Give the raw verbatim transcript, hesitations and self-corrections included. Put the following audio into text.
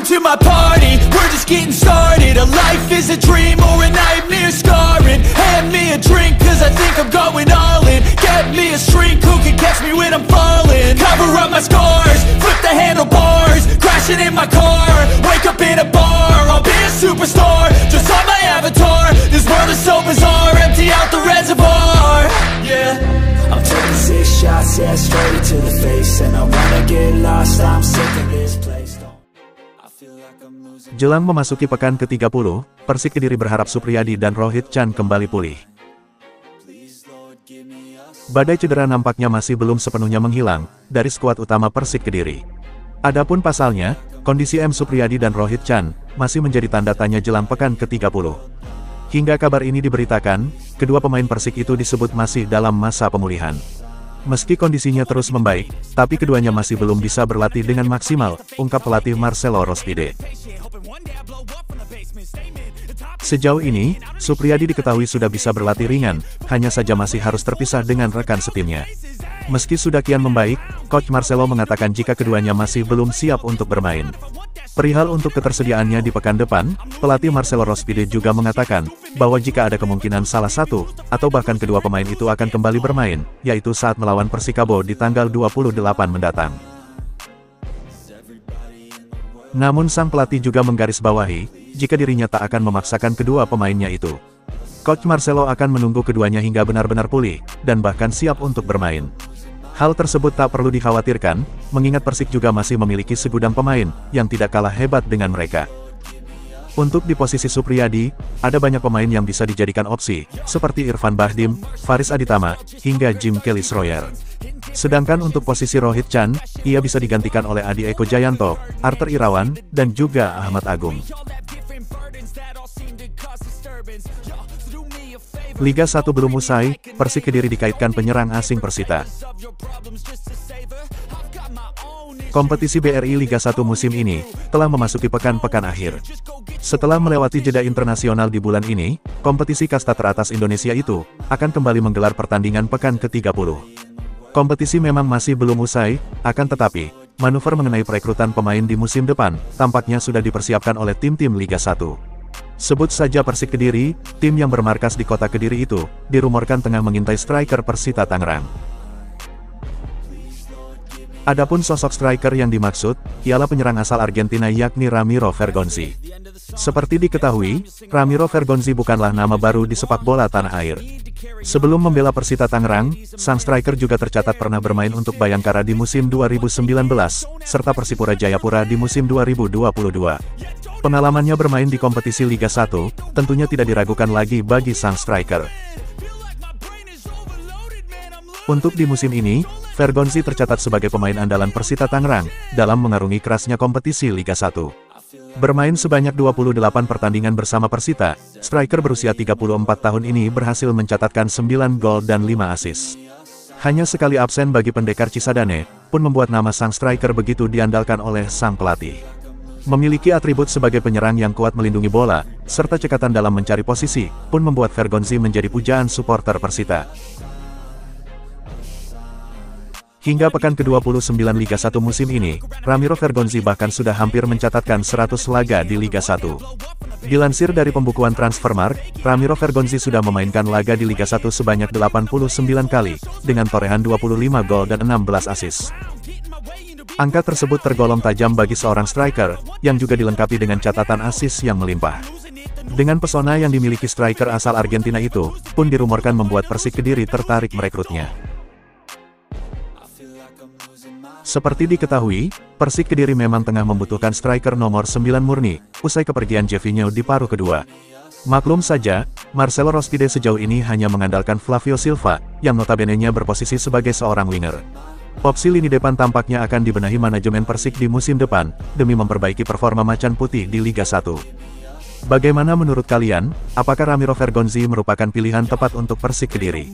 to my party, we're just getting started. A life is a dream or a nightmare scarring. Hand me a drink cause I think I'm going all in. Get me a shrink who can catch me when I'm falling. Cover up my scars, flip the handlebars, crashing in my car, wake up in a bar. I'll be a superstar, just on my avatar. This world is so bizarre, empty out the reservoir. Yeah, I'm taking six shots, yeah, straight to the face. And I wanna get lost, I'm sick of this place. I feel like I'm losing. Jelang memasuki pekan ke tiga puluh, Persik Kediri berharap Supriyadi dan Rohit Chan kembali pulih. Badai cedera nampaknya masih belum sepenuhnya menghilang dari skuad utama Persik Kediri. Adapun pasalnya, kondisi M. Supriyadi dan Rohit Chan masih menjadi tanda tanya jelang pekan ke tiga puluh. Hingga kabar ini diberitakan, kedua pemain Persik itu disebut masih dalam masa pemulihan. Meski kondisinya terus membaik, tapi keduanya masih belum bisa berlatih dengan maksimal, ungkap pelatih Marcelo Rospide. Sejauh ini, Supriyadi diketahui sudah bisa berlatih ringan, hanya saja masih harus terpisah dengan rekan setimnya. Meski sudah kian membaik, Coach Marcelo mengatakan jika keduanya masih belum siap untuk bermain. Perihal untuk ketersediaannya di pekan depan, pelatih Marcelo Rospide juga mengatakan bahwa jika ada kemungkinan salah satu, atau bahkan kedua pemain itu akan kembali bermain, yaitu saat melawan Persikabo di tanggal dua puluh delapan mendatang. Namun sang pelatih juga menggarisbawahi, jika dirinya tak akan memaksakan kedua pemainnya itu. Coach Marcelo akan menunggu keduanya hingga benar-benar pulih, dan bahkan siap untuk bermain. Hal tersebut tak perlu dikhawatirkan, mengingat Persik juga masih memiliki segudang pemain, yang tidak kalah hebat dengan mereka. Untuk di posisi Supriyadi, ada banyak pemain yang bisa dijadikan opsi, seperti Irfan Bahdim, Faris Aditama, hingga Jim Kelly Schroyer. Sedangkan untuk posisi Rohit Chan, ia bisa digantikan oleh Adi Eko Jayanto, Arthur Irawan, dan juga Ahmad Agung. Liga satu belum usai, Persik Kediri dikaitkan penyerang asing Persita. Kompetisi B R I Liga satu musim ini telah memasuki pekan-pekan akhir. Setelah melewati jeda internasional di bulan ini, kompetisi kasta teratas Indonesia itu akan kembali menggelar pertandingan pekan ke tiga puluh. Kompetisi memang masih belum usai, akan tetapi, manuver mengenai perekrutan pemain di musim depan tampaknya sudah dipersiapkan oleh tim-tim Liga satu. Sebut saja Persik Kediri, tim yang bermarkas di kota Kediri itu, dirumorkan tengah mengintai striker Persita Tangerang. Adapun sosok striker yang dimaksud, ialah penyerang asal Argentina yakni Ramiro Vergonzi. Seperti diketahui, Ramiro Vergonzi bukanlah nama baru di sepak bola tanah air. Sebelum membela Persita Tangerang, sang striker juga tercatat pernah bermain untuk Bayangkara di musim dua ribu sembilan belas, serta Persipura Jayapura di musim dua ribu dua puluh dua. Pengalamannya bermain di kompetisi Liga satu, tentunya tidak diragukan lagi bagi sang striker. Untuk di musim ini, Vergonzi tercatat sebagai pemain andalan Persita Tangerang, dalam mengarungi kerasnya kompetisi Liga satu. Bermain sebanyak dua puluh delapan pertandingan bersama Persita, striker berusia tiga puluh empat tahun ini berhasil mencatatkan sembilan gol dan lima assist. Hanya sekali absen bagi pendekar Cisadane, pun membuat nama sang striker begitu diandalkan oleh sang pelatih. Memiliki atribut sebagai penyerang yang kuat melindungi bola, serta cekatan dalam mencari posisi, pun membuat Vergonzi menjadi pujaan supporter Persita. Hingga pekan ke dua puluh sembilan Liga satu musim ini, Ramiro Vergonzi bahkan sudah hampir mencatatkan seratus laga di Liga satu. Dilansir dari pembukuan Transfermarkt, Ramiro Vergonzi sudah memainkan laga di Liga satu sebanyak delapan puluh sembilan kali, dengan torehan dua puluh lima gol dan enam belas assist. Angka tersebut tergolong tajam bagi seorang striker, yang juga dilengkapi dengan catatan assist yang melimpah. Dengan pesona yang dimiliki striker asal Argentina itu, pun dirumorkan membuat Persik Kediri tertarik merekrutnya. Seperti diketahui, Persik Kediri memang tengah membutuhkan striker nomor sembilan murni, usai kepergian Jevinho di paruh kedua. Maklum saja, Marcelo Rospide sejauh ini hanya mengandalkan Flavio Silva, yang notabene-nya berposisi sebagai seorang winger. Opsi lini depan tampaknya akan dibenahi manajemen Persik di musim depan, demi memperbaiki performa Macan Putih di Liga satu. Bagaimana menurut kalian, apakah Ramiro Vergonzi merupakan pilihan tepat untuk Persik Kediri?